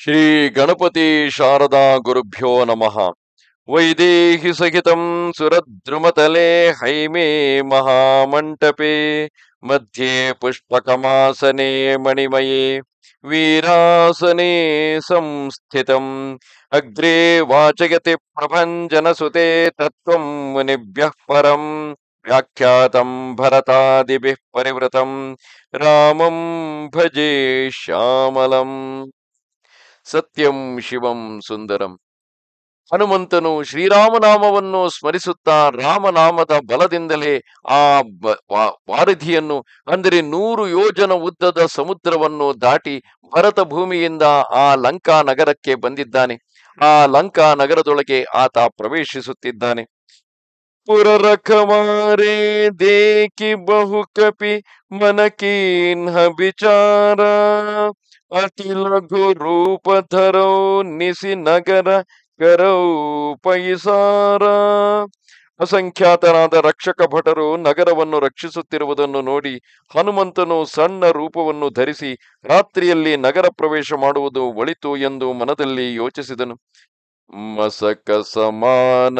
ಶ್ರೀ ಗಣಪತಿ ಶಾರದಾ ಗುರುಭ್ಯೋ ನಮಃ. ವೈದೇಹಿ ಸಹಿತಂ ಸುರದ್ರುಮತಲೆ ಹೈಮೇ ಮಹಾಮಂಟಪೆ ಮಧ್ಯೆ ಪುಷ್ಪಕಮಾಸನೆ ಮಣಿಮಯೇ ವೀರಾಸನೆ ಸಂಸ್ಥಿತಂ ಅಗ್ರೇ ವಾಚಯತಿ ಪ್ರಭಂಜನಸುತೆ ತತ್ವಂ ಮುನಿಭ್ಯಃ ಪರಂ ವ್ಯಾಖ್ಯಾತಂ ಭರತಾದಿಭಿಃ ಪರಿವೃತಂ ರಾಮಂ ಭಜೆ ಶ್ಯಾಮಲಂ. ಸತ್ಯಂ ಶಿವಂ ಸುಂದರಂ. ಹನುಮಂತನು ಶ್ರೀರಾಮನಾಮವನ್ನು ಸ್ಮರಿಸುತ್ತಾ ರಾಮನಾಮದ ಬಲದಿಂದಲೇ ಆ ವಾರಿಧಿಯನ್ನು, ಅಂದರೆ 100 ಯೋಜನ ಉದ್ದದ ಸಮುದ್ರವನ್ನು ದಾಟಿ ಭರತ ಭೂಮಿಯಿಂದ ಆ ಲಂಕಾ ನಗರಕ್ಕೆ ಬಂದಿದ್ದಾನೆ. ಆ ಲಂಕಾ ನಗರದೊಳಗೆ ಆತ ಪ್ರವೇಶಿಸುತ್ತಿದ್ದಾನೆ. ಪುರರಖಮಾರೆ ದೇಕಿ ಬಹು ಕಪಿ ಮನಕೀನ್ಹ ವಿಚಾರ ಅತಿ ಲಘು ರೂಪ ಧರೌ ನಿಸಿ ನಗರ ಕರೌ ಪೈಸಾರ. ಅಸಂಖ್ಯಾತರಾದ ರಕ್ಷಕ ಭಟರು ನಗರವನ್ನು ರಕ್ಷಿಸುತ್ತಿರುವುದನ್ನು ನೋಡಿ ಹನುಮಂತನು ಸಣ್ಣ ರೂಪವನ್ನು ಧರಿಸಿ ರಾತ್ರಿಯಲ್ಲಿ ನಗರ ಪ್ರವೇಶ ಮಾಡುವುದು ಒಳಿತು ಎಂದು ಮನದಲ್ಲಿ ಯೋಚಿಸಿದನು. ಮಸಕ ಸಮಾನ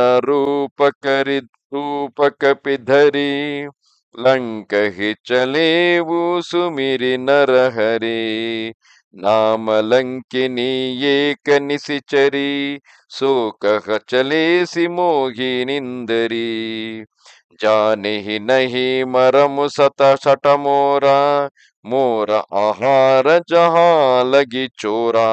ರೂಪ ಕಪಿಧರಿ ಲಂಕಹಿ ಚಲೇವು ಸುಮಿರಿ ನರಹರಿ ನಾಮ ಲಂಕಿನಿ ಏಕ ನಿಸಿಚರಿ ಸೋಕಹ ಚಲೇಸಿ ಮೋಹಿನಿಂದರಿ ಜಾನಿಹಿ ನಹಿ ಮರಮು ಸತ ಸಟ ಮೋರ ಮೋರ ಆಹಾರ ಜಹಾ ಲಗಿ ಚೋರ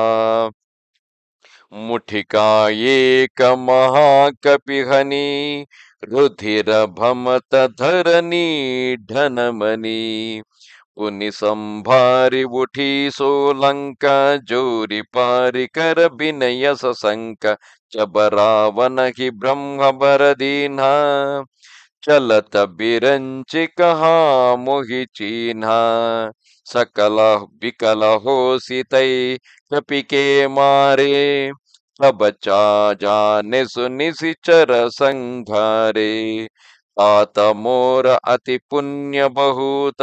ಮುಠಿಕಾ ಏಕ ಮಹಾಕಪಿಹನಿ ರುಧಿರ ಭಮತ ಧರಣಿ ಢನಮನಿ ಪುನಿ ಸಂಭಾರಿ ಉಠಿ ಸೋಲಂಕ ಜೋರಿ ಪಾರಿ ಕರ ಬಿನಯ ಸಸಂಕ ಚಬರಾವನ ಹಿ ಬ್ರಹ್ಮ ಬರದೀನ ಚಲತ ಬಿರಂಚಿ ಕಹಾ ಮೊಹಿ ಚೀನ್ಹ ಸಕಲ ವಿಕಲ ಹೋಸಿತೈ ಕಪಿಕೆ ಮಾರೆ ಬಚಾ ಜಾನೆ ಸುನಿಸಿಚರ ಸಂಘಾರೆ ಆತ ಮೋರ ಅತಿ ಪುಣ್ಯ ಬಹುತ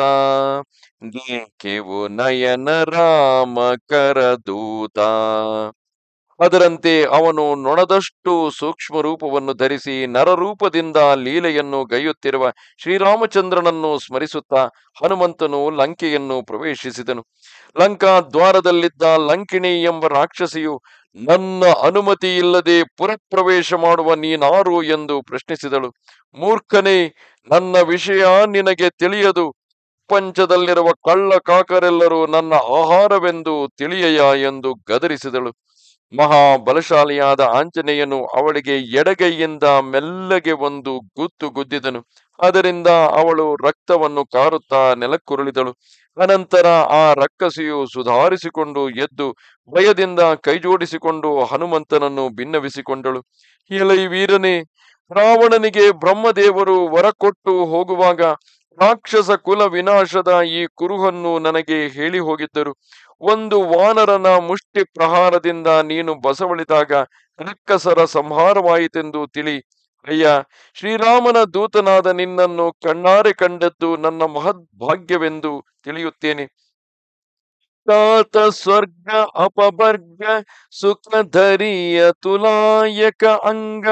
ದೇಖೆವು ನಯನ ರಾಮ ಕರದೂತ. ಅದರಂತೆ ಅವನು ನೊಣದಷ್ಟು ಸೂಕ್ಷ್ಮ ರೂಪವನ್ನು ಧರಿಸಿ ನರರೂಪದಿಂದ ಲೀಲೆಯನ್ನು ಗೈಯುತ್ತಿರುವ ಶ್ರೀರಾಮಚಂದ್ರನನ್ನು ಸ್ಮರಿಸುತ್ತಾ ಹನುಮಂತನು ಲಂಕೆಯನ್ನು ಪ್ರವೇಶಿಸಿದನು. ಲಂಕಾ ದ್ವಾರದಲ್ಲಿದ್ದ ಲಂಕಿಣಿ ಎಂಬ ರಾಕ್ಷಸಿಯು ನನ್ನ ಅನುಮತಿ ಇಲ್ಲದೆ ಪುರಪ್ರವೇಶ ಮಾಡುವ ನೀನಾರು ಎಂದು ಪ್ರಶ್ನಿಸಿದಳು. ಮೂರ್ಖನೇ, ನನ್ನ ವಿಷಯ ನಿನಗೆ ತಿಳಿಯದು. ಪ್ರಪಂಚದಲ್ಲಿರುವ ಕಳ್ಳ ಕಾಕರೆಲ್ಲರೂ ನನ್ನ ಆಹಾರವೆಂದು ತಿಳಿಯಯ ಎಂದು ಗದರಿಸಿದಳು. ಮಹಾಬಲಶಾಲಿಯಾದ ಆಂಜನೇಯನು ಅವಳಿಗೆ ಎಡಗೈಯಿಂದ ಮೆಲ್ಲಗೆ ಒಂದು ಗುತ್ತು ಗುದ್ದಿದನು. ಅದರಿಂದ ಅವಳು ರಕ್ತವನ್ನು ಕಾರುತ್ತಾ ನೆಲಕ್ಕುರುಳಿದಳು. ಅನಂತರ ಆ ರಕ್ಕಸಿಯು ಸುಧಾರಿಸಿಕೊಂಡು ಎದ್ದು ಭಯದಿಂದ ಕೈಜೋಡಿಸಿಕೊಂಡು ಹನುಮಂತನನ್ನು ಭಿನ್ನವಿಸಿಕೊಂಡಳು. ಎಲೈ ವೀರನೇ, ರಾವಣನಿಗೆ ಬ್ರಹ್ಮದೇವರು ವರ ಕೊಟ್ಟು ಹೋಗುವಾಗ ರಾಕ್ಷಸ ಕುಲ ವಿನಾಶದ ಈ ಕುರುಹನ್ನು ನನಗೆ ಹೇಳಿ ಹೋಗಿದ್ದರು. ಒಂದು ವಾನರನ ಮುಷ್ಟಿ ಪ್ರಹಾರದಿಂದ ನೀನು ಬಸವಳಿದಾಗ ರಕ್ಕಸರ ಸಂಹಾರವಾಯಿತೆಂದು ತಿಳಿ. ಅಯ್ಯ, ಶ್ರೀರಾಮನ ದೂತನಾದ ನಿನ್ನನ್ನು ಕಣ್ಣಾರೆ ಕಂಡದ್ದು ನನ್ನ ಮಹದ್ ಭಾಗ್ಯವೆಂದು ತಿಳಿಯುತ್ತೇನೆ. ತಾತ ಸ್ವರ್ಗ ಅಪವರ್ಗ ಸುಖ ಧರಿಯ ತುಲಾಯಕ ಅಂಗ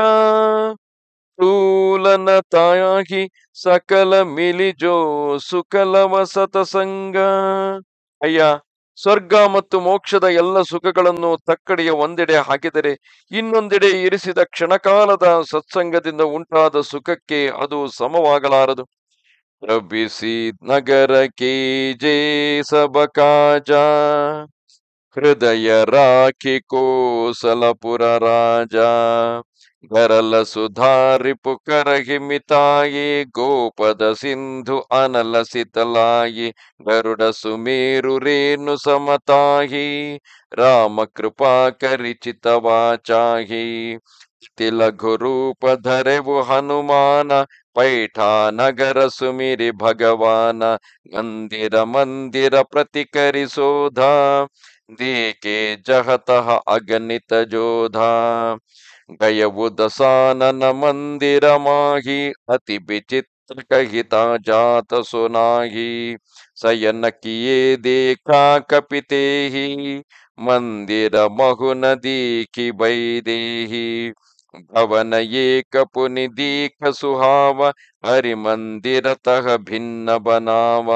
ತೂಲನ ತಾಯಾಗಿ ಸಕಲ ಮಿಲಿಜೋ ಸುಕಲವ ಸತಸಂಗ. ಅಯ್ಯ, ಸ್ವರ್ಗ ಮತ್ತು ಮೋಕ್ಷದ ಎಲ್ಲ ಸುಖಗಳನ್ನು ತಕ್ಕಡಿಯ ಒಂದೆಡೆ ಹಾಕಿದರೆ ಇನ್ನೊಂದೆಡೆ ಇರಿಸಿದ ಕ್ಷಣಕಾಲದ ಸತ್ಸಂಗದಿಂದ ಉಂಟಾದ ಸುಖಕ್ಕೆ ಅದು ಸಮವಾಗಲಾರದು. ಪ್ರಭಿಸಿ ನಗರ ಜೇ ಸಬ ಕಾಜ ಹೃದಯ ರಾಖಿ ಕೋಸಲಪುರ ರಾಜ ಗರಲ ಸುಧಾರಿ ಪುಕರ ಹಿಮಿತಾಯಿ ಗೋಪದ ಸಿಂಧು ಅನಲ ಸಿತಲಾಯಿ ಗರುಡ ಸುಮೇರು ರೇಣು ಸಮತಾಹಿ ರಾಮ ಕೃಪಾ ಕರಿಚಿತ ವಾಚಾಹಿ ತಿಲಘು ರೂಪ ಧರೆವು ಹನುಮಾನ ಪೈಠಾ ನಗರ ಸುಮಿರಿ ಭಗವಾನ ಮಂದಿರ ಮಂದಿರ ಪ್ರತಿಕರಿಸೋಧ ದೇಕೆ ಜಹತಃ ಅಗಣಿತ ಜೋಧ ಗಯವು ದಸಾನನ ಮಂದಿರ ಮಾಹಿ ಅತಿ ವಿಚಿತ್ರ ಕಹಿತ ಜಾತ ಸುನಾಹಿ ಸಯನ ಕಿಯೇ ದೇಖಾ ಕಪಿತೇಹಿ ಮಂದಿರ ಮಹುನದೀಕಿ ಬೈದೇಹಿ ಭವನ ಏಕ ಪುನಿದೀಕ ಸುಹಾವ ಹರಿ ಮಂದಿರತಃ ಭಿನ್ನ ಬನಾವ.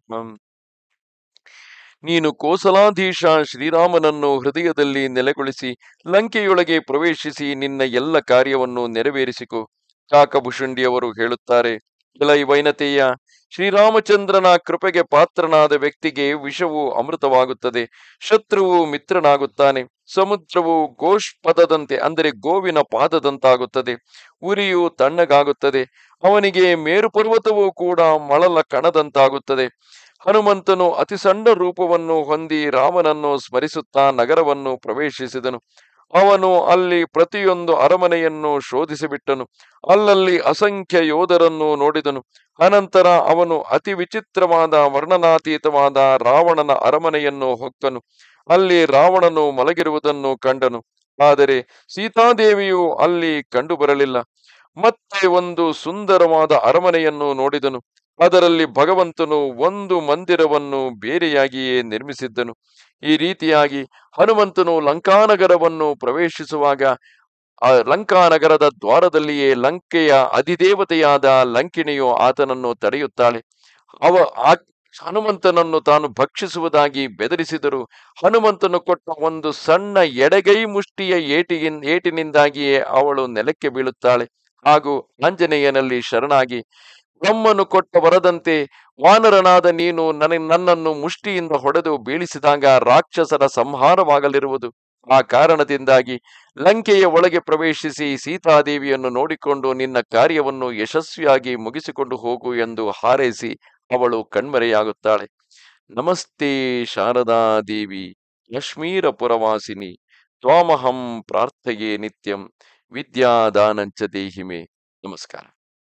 ನೀನು ಕೋಸಲಾಧೀಶ ಶ್ರೀರಾಮನನ್ನು ಹೃದಯದಲ್ಲಿ ನೆಲೆಗೊಳಿಸಿ ಲಂಕೆಯೊಳಗೆ ಪ್ರವೇಶಿಸಿ ನಿನ್ನ ಎಲ್ಲ ಕಾರ್ಯವನ್ನು ನೆರವೇರಿಸಿಕೊ. ಕಾಕಭುಷುಂಡಿಯವರು ಹೇಳುತ್ತಾರೆ, ಎಲೈ ವೈನತೆಯ, ಶ್ರೀರಾಮಚಂದ್ರನ ಕೃಪೆಗೆ ಪಾತ್ರನಾದ ವ್ಯಕ್ತಿಗೆ ವಿಷವು ಅಮೃತವಾಗುತ್ತದೆ, ಶತ್ರುವು ಮಿತ್ರನಾಗುತ್ತಾನೆ, ಸಮುದ್ರವು ಗೋಷ್ಪದದಂತೆ ಅಂದರೆ ಗೋವಿನ ಪಾದದಂತಾಗುತ್ತದೆ, ಉರಿಯು ತಣ್ಣಗಾಗುತ್ತದೆ, ಅವನಿಗೆ ಮೇರು ಪರ್ವತವೂ ಕೂಡ ಮಳಲ ಕಣದಂತಾಗುತ್ತದೆ. ಹನುಮಂತನು ಅತಿ ಸಣ್ಣ ರೂಪವನ್ನು ಹೊಂದಿ ರಾಮನನ್ನು ಸ್ಮರಿಸುತ್ತಾ ನಗರವನ್ನು ಪ್ರವೇಶಿಸಿದನು. ಅವನು ಅಲ್ಲಿ ಪ್ರತಿಯೊಂದು ಅರಮನೆಯನ್ನು ಶೋಧಿಸಿಬಿಟ್ಟನು. ಅಲ್ಲಲ್ಲಿ ಅಸಂಖ್ಯ ಯೋಧರನ್ನು ನೋಡಿದನು. ಅನಂತರ ಅವನು ಅತಿ ವಿಚಿತ್ರವಾದ ವರ್ಣನಾತೀತವಾದ ರಾವಣನ ಅರಮನೆಯನ್ನು ಹೊಕ್ಕನು. ಅಲ್ಲಿ ರಾವಣನು ಮಲಗಿರುವುದನ್ನು ಕಂಡನು. ಆದರೆ ಸೀತಾದೇವಿಯು ಅಲ್ಲಿ ಕಂಡುಬರಲಿಲ್ಲ. ಮತ್ತೆ ಒಂದು ಸುಂದರವಾದ ಅರಮನೆಯನ್ನು ನೋಡಿದನು. ಅದರಲ್ಲಿ ಭಗವಂತನು ಒಂದು ಮಂದಿರವನ್ನು ಬೇರೆಯಾಗಿಯೇ ನಿರ್ಮಿಸಿದ್ದನು. ಈ ರೀತಿಯಾಗಿ ಹನುಮಂತನು ಲಂಕಾನಗರವನ್ನು ಪ್ರವೇಶಿಸುವಾಗ ಆ ಲಂಕಾನಗರದ ದ್ವಾರದಲ್ಲಿಯೇ ಲಂಕೆಯ ಅಧಿದೇವತೆಯಾದ ಲಂಕಿಣಿಯು ಆತನನ್ನು ತಡೆಯುತ್ತಾಳೆ. ಆ ಹನುಮಂತನನ್ನು ತಾನು ಭಕ್ಷಿಸುವುದಾಗಿ ಬೆದರಿಸಿದರು. ಹನುಮಂತನು ಕೊಟ್ಟ ಒಂದು ಸಣ್ಣ ಎಡಗೈ ಮುಷ್ಟಿಯ ಏಟಿನಿಂದಾಗಿಯೇ ಅವಳು ನೆಲಕ್ಕೆ ಬೀಳುತ್ತಾಳೆ. ಹಾಗೂ ಆಂಜನೇಯನಲ್ಲಿ ಶರಣಾಗಿ, ಬ್ರಹ್ಮನು ಕೊಟ್ಟ ವರದಂತೆ ವಾನರನಾದ ನೀನು ನನ್ನನ್ನು ಮುಷ್ಟಿಯಿಂದ ಹೊಡೆದು ಬೀಳಿಸಿದಾಗ ರಾಕ್ಷಸರ ಸಂಹಾರವಾಗಲಿರುವುದು. ಆ ಕಾರಣದಿಂದಾಗಿ ಲಂಕೆಯ ಒಳಗೆ ಪ್ರವೇಶಿಸಿ ಸೀತಾದೇವಿಯನ್ನು ನೋಡಿಕೊಂಡು ನಿನ್ನ ಕಾರ್ಯವನ್ನು ಯಶಸ್ವಿಯಾಗಿ ಮುಗಿಸಿಕೊಂಡು ಹೋಗು ಎಂದು ಹಾರೈಸಿ ಅವಳು ಕಣ್ಮರೆಯಾಗುತ್ತಾಳೆ. ನಮಸ್ತೆ ಶಾರದಾ ದೇವಿ ಲಕ್ಷ್ಮೀರ ಪುರವಾಸಿನಿ ತ್ವಾಮಹಂ ಪ್ರಾರ್ಥಯೇ ನಿತ್ಯಂ ವಿದ್ಯಾದಾನಂಚ ದೇಹಿಮೆ. ನಮಸ್ಕಾರ.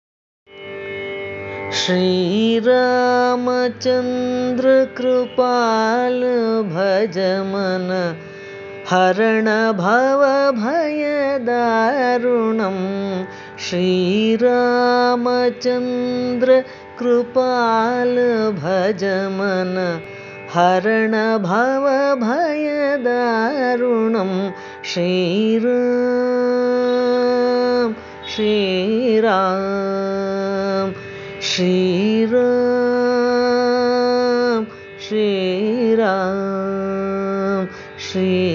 ಶ್ರೀರಾಮಚಂದ್ರ ಕೃಪಾಲ ಭಜ ಮನ ಹರಣ ಭವ ಭಯ ದಾರುಣಂ. ಶ್ರೀರಾಮಚಂದ್ರ ಕೃಪಾಲ ಭಜ ಮನ ಹರಣ ಭವ ಭಯ ದಾರುಣಂ. ಶ್ರೀರಾಮ್ ಶ್ರೀರಾಮ್ ಶ್ರೀರಾಮ್ ಶ್ರೀರಾಮ್ ಶ್ರೀ